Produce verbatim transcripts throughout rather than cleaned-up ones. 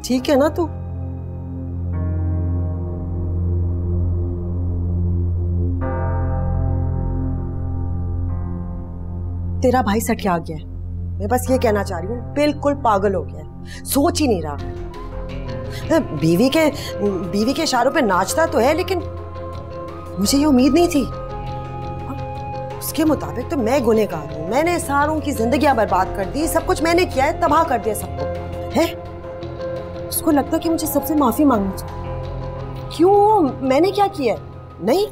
ठीक है ना तू? तेरा भाई सठिया गया है, मैं बस ये कहना चाह रही हूँ, बिल्कुल पागल हो गया है, सोच ही नहीं रहा। बीवी के बीवी के इशारों पे नाचता तो है, लेकिन मुझे ये उम्मीद नहीं थी। उसके मुताबिक तो मैं गुनहगार हूँ, मैंने सारों की जिंदगियां बर्बाद कर दी, सब कुछ मैंने किया है, तबाह कर दिया सबको है। उसको लगता है कि मुझे सबसे माफी मांगनी चाहिए। क्यों? मैंने क्या किया? नहीं।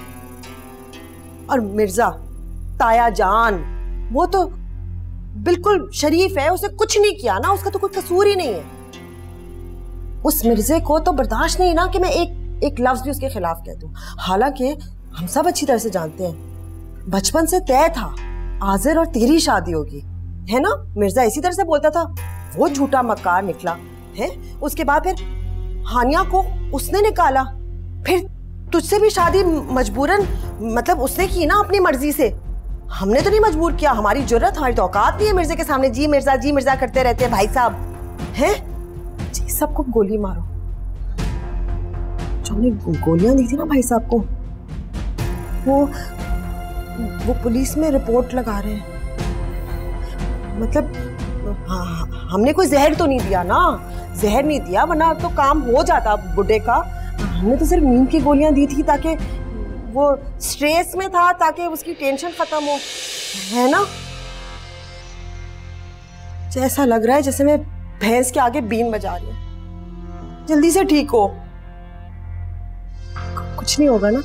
और मिर्जा ताया जान वो तो बिल्कुल शरीफ है, उसे कुछ नहीं किया ना, उसका तो कोई कसूर ही नहीं है। उस मिर्जे को तो बर्दाश्त नहीं ना कि मैं एक एक लफ्ज भी उसके खिलाफ कह दूं। हालांकि हम सब अच्छी तरह से जानते हैं, बचपन से तय था आजिर और तेरी शादी होगी, है ना? मिर्जा इसी तरह से बोलता था, वो झूठा मक्कार निकला है। उसके बाद फिर हानिया को उसने निकाला, फिर तुझसे भी शादी मजबूरन, मतलब उसने की ना अपनी मर्जी से, हमने तो नहीं मजबूर किया। हमारी जुर्रत, हमारी तो औकात नहीं है मिर्जे के सामने जी मिर्जा जी मिर्जा करते रहते हैं भाई साहब, हैं? जी सबको गोली मारो। जो हमने गोलियां दी थी ना भाई साहब को, वो वो पुलिस में रिपोर्ट लगा रहे हैं। मतलब हाँ, हमने कोई जहर तो नहीं दिया ना, जहर नहीं दिया, वरना तो काम हो जाता बुड्ढे का। हमने तो सिर्फ नींद की गोलियां दी थी ताकि वो स्ट्रेस में था, ताकि उसकी टेंशन खत्म हो, है ना? ऐसा लग रहा है जैसे मैं भैंस के आगे बीन बजा रही हूँ। जल्दी से ठीक हो, कुछ नहीं होगा ना?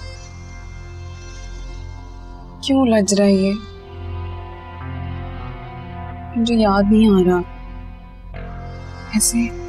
क्यों लज रहा है ये? मुझे याद नहीं आ रहा। ऐसे